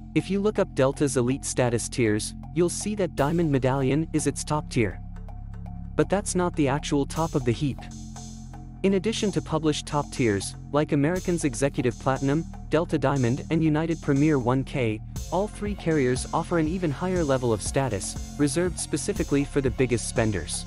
If you look up Delta's elite status tiers, you'll see that Diamond Medallion is its top tier. But that's not the actual top of the heap. In addition to published top tiers, like American's Executive Platinum, Delta Diamond and United Premier 1K, all three carriers offer an even higher level of status, reserved specifically for the biggest spenders.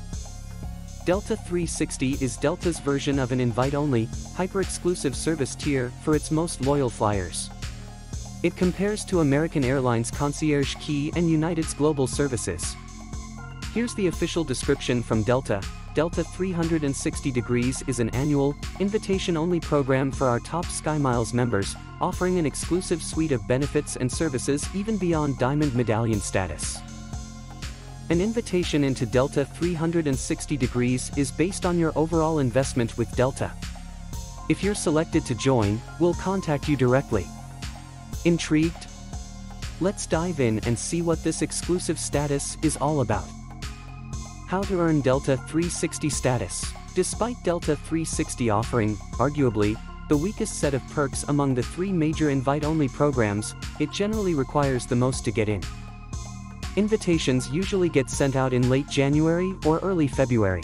Delta 360 is Delta's version of an invite-only, hyper-exclusive service tier for its most loyal flyers. It compares to American Airlines Concierge Key and United's Global Services. Here's the official description from Delta. Delta 360 Degrees is an annual, invitation-only program for our top SkyMiles members, offering an exclusive suite of benefits and services even beyond Diamond Medallion status. An invitation into Delta 360 Degrees is based on your overall investment with Delta. If you're selected to join, we'll contact you directly. Intrigued? Let's dive in and see what this exclusive status is all about. How to earn Delta 360 status. Despite Delta 360 offering, arguably, the weakest set of perks among the three major invite-only programs, it generally requires the most to get in. Invitations usually get sent out in late January or early February.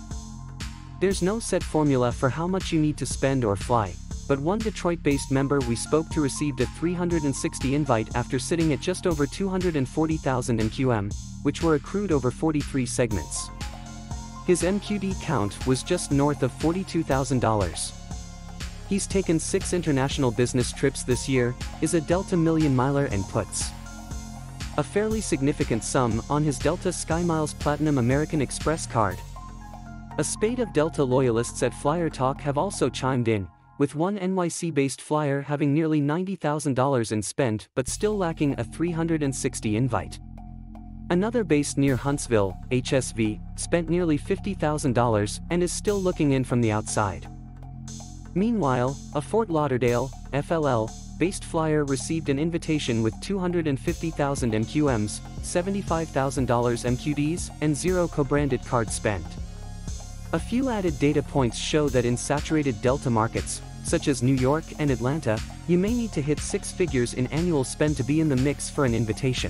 There's no set formula for how much you need to spend or fly, but one Detroit-based member we spoke to received a 360 invite after sitting at just over 240,000 MQM, which were accrued over 43 segments. His MQD count was just north of $42,000. He's taken 6 international business trips this year, is a Delta Million Miler and puts a fairly significant sum on his Delta SkyMiles Platinum American Express card. A spate of Delta loyalists at Flyer Talk have also chimed in, with one NYC-based flyer having nearly $90,000 in spend but still lacking a 360 invite. Another based near Huntsville, HSV, spent nearly $50,000 and is still looking in from the outside. Meanwhile, a Fort Lauderdale, FLL, based flyer received an invitation with 250,000 MQMs, $75,000 MQDs, and 0 co-branded card spend. A few added data points show that in saturated Delta markets, such as New York and Atlanta, you may need to hit 6 figures in annual spend to be in the mix for an invitation.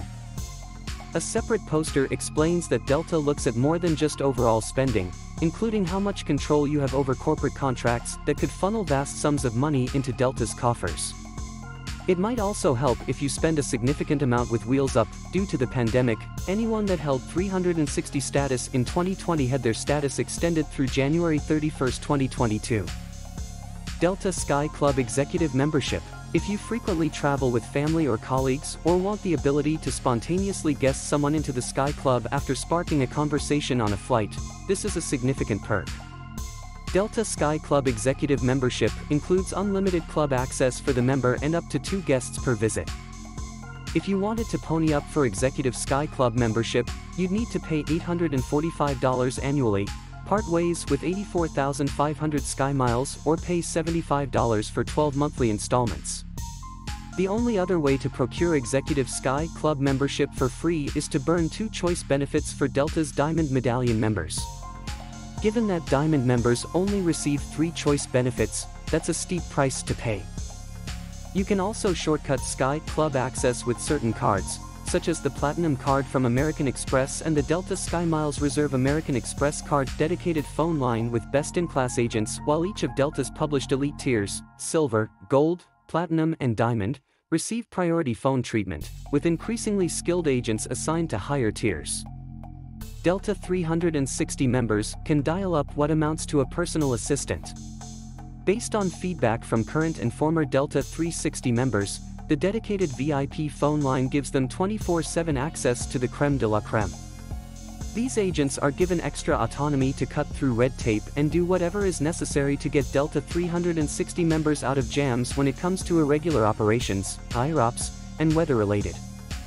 A separate poster explains that Delta looks at more than just overall spending, including how much control you have over corporate contracts that could funnel vast sums of money into Delta's coffers. It might also help if you spend a significant amount with Wheels Up. Due to the pandemic, anyone that held 360 status in 2020 had their status extended through January 31, 2022. Delta Sky Club Executive Membership. If you frequently travel with family or colleagues or want the ability to spontaneously guest someone into the Sky Club after sparking a conversation on a flight, this is a significant perk. Delta Sky Club Executive Membership includes unlimited club access for the member and up to 2 guests per visit. If you wanted to pony up for Executive Sky Club membership, you'd need to pay $845 annually, part ways with 84,500 SkyMiles, or pay $75 for 12 monthly installments. The only other way to procure Executive Sky Club membership for free is to burn 2 choice benefits for Delta's Diamond Medallion members. Given that Diamond members only receive 3 choice benefits, that's a steep price to pay. You can also shortcut Sky Club access with certain cards, such as the Platinum card from American Express and the Delta SkyMiles Reserve American Express card dedicated phone line with best-in-class agents, while each of Delta's published elite tiers, Silver, Gold, Platinum and Diamond, receive priority phone treatment, with increasingly skilled agents assigned to higher tiers. Delta 360 members can dial up what amounts to a personal assistant. Based on feedback from current and former Delta 360 members, the dedicated VIP phone line gives them 24/7 access to the creme de la creme. These agents are given extra autonomy to cut through red tape and do whatever is necessary to get Delta 360 members out of jams when it comes to irregular operations, IROPS, and weather-related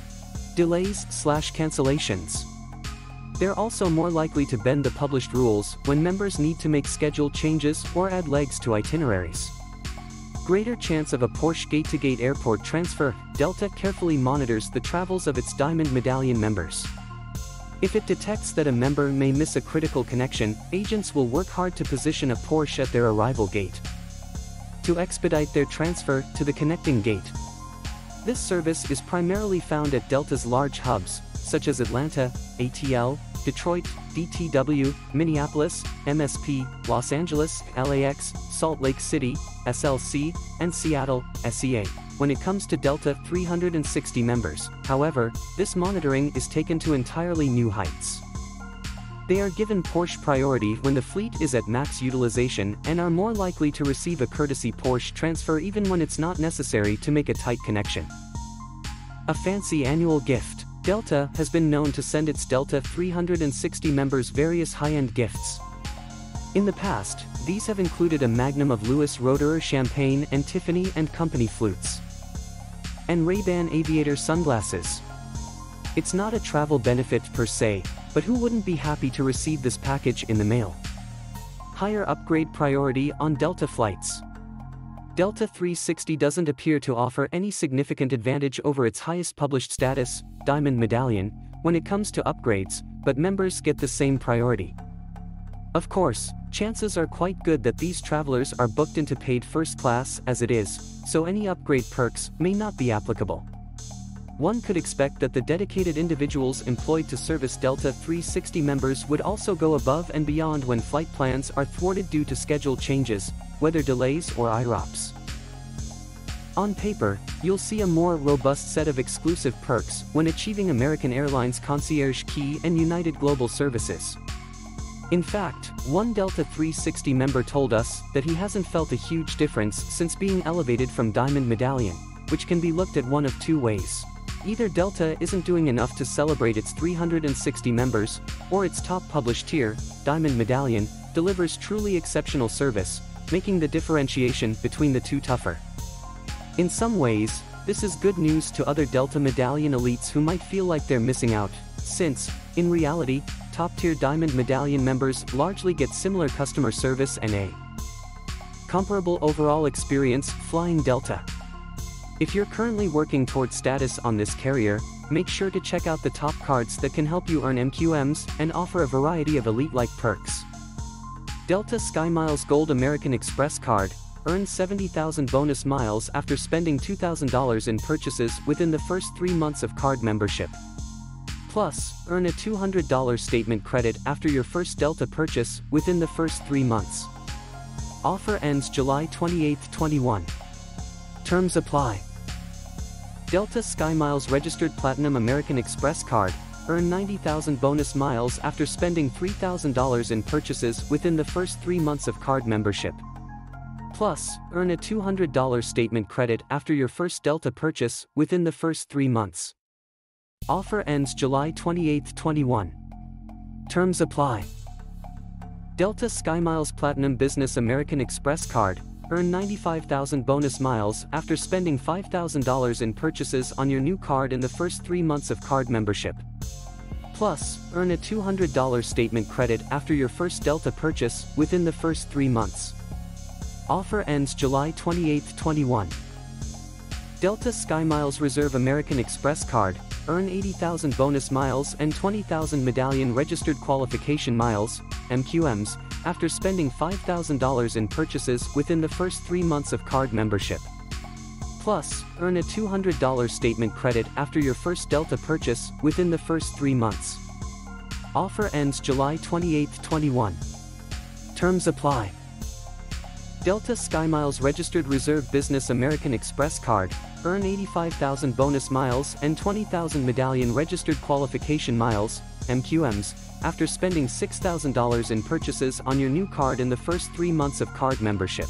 delays/cancellations. They're also more likely to bend the published rules when members need to make schedule changes or add legs to itineraries. Greater chance of a Porsche gate-to-gate airport transfer. Delta carefully monitors the travels of its Diamond Medallion members. If it detects that a member may miss a critical connection, agents will work hard to position a Porsche at their arrival gate to expedite their transfer to the connecting gate. This service is primarily found at Delta's large hubs, such as Atlanta, ATL, Detroit, DTW, Minneapolis, MSP, Los Angeles, LAX, Salt Lake City, SLC, and Seattle, SEA. When it comes to Delta 360 members, however, this monitoring is taken to entirely new heights. They are given Porsche priority when the fleet is at max utilization and are more likely to receive a courtesy Porsche transfer even when it's not necessary to make a tight connection. A fancy annual gift. Delta has been known to send its Delta 360 members various high-end gifts. In the past, these have included a magnum of Louis Roederer champagne and Tiffany & Company flutes, and Ray-Ban aviator sunglasses. It's not a travel benefit per se, but who wouldn't be happy to receive this package in the mail? Higher upgrade priority on Delta flights. Delta 360 doesn't appear to offer any significant advantage over its highest published status, Diamond Medallion, when it comes to upgrades, but members get the same priority. Of course, chances are quite good that these travelers are booked into paid first class as it is, so any upgrade perks may not be applicable. One could expect that the dedicated individuals employed to service Delta 360 members would also go above and beyond when flight plans are thwarted due to schedule changes, weather delays or IROPS. On paper, you'll see a more robust set of exclusive perks when achieving American Airlines Concierge Key and United Global services. In fact, one Delta 360 member told us that he hasn't felt a huge difference since being elevated from Diamond Medallion, which can be looked at one of two ways. Either Delta isn't doing enough to celebrate its 360 members, or its top published tier, Diamond Medallion, delivers truly exceptional service, making the differentiation between the two tougher. In some ways, this is good news to other Delta Medallion elites who might feel like they're missing out, since, in reality, top-tier Diamond Medallion members largely get similar customer service and a comparable overall experience flying Delta. If you're currently working towards status on this carrier, make sure to check out the top cards that can help you earn MQMs and offer a variety of elite-like perks. Delta SkyMiles Gold American Express card, earn 70,000 bonus miles after spending $2,000 in purchases within the first 3 months of card membership. Plus, earn a $200 statement credit after your first Delta purchase within the first 3 months. Offer ends July 28, 21. Terms apply. Delta SkyMiles Registered Platinum American Express card, earn 90,000 bonus miles after spending $3,000 in purchases within the first 3 months of card membership. Plus, earn a $200 statement credit after your first Delta purchase within the first 3 months. Offer ends July 28, 21. Terms apply. Delta SkyMiles Platinum Business American Express card, earn 95,000 bonus miles after spending $5,000 in purchases on your new card in the first 3 months of card membership. Plus, earn a $200 statement credit after your first Delta purchase within the first 3 months. Offer ends July 28, 21. Delta SkyMiles Reserve American Express card, earn 80,000 bonus miles and 20,000 Medallion Registered Qualification Miles, MQMs, after spending $5,000 in purchases within the first 3 months of card membership. Plus, earn a $200 statement credit after your first Delta purchase within the first 3 months. Offer ends July 28, 21. Terms apply. Delta SkyMiles Registered Reserve Business American Express card, earn 85,000 bonus miles and 20,000 Medallion Registered Qualification Miles, MQMs, after spending $6,000 in purchases on your new card in the first 3 months of card membership.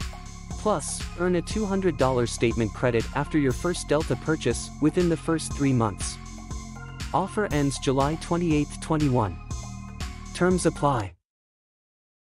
Plus, earn a $200 statement credit after your first Delta purchase within the first 3 months. Offer ends July 28, 21. Terms apply.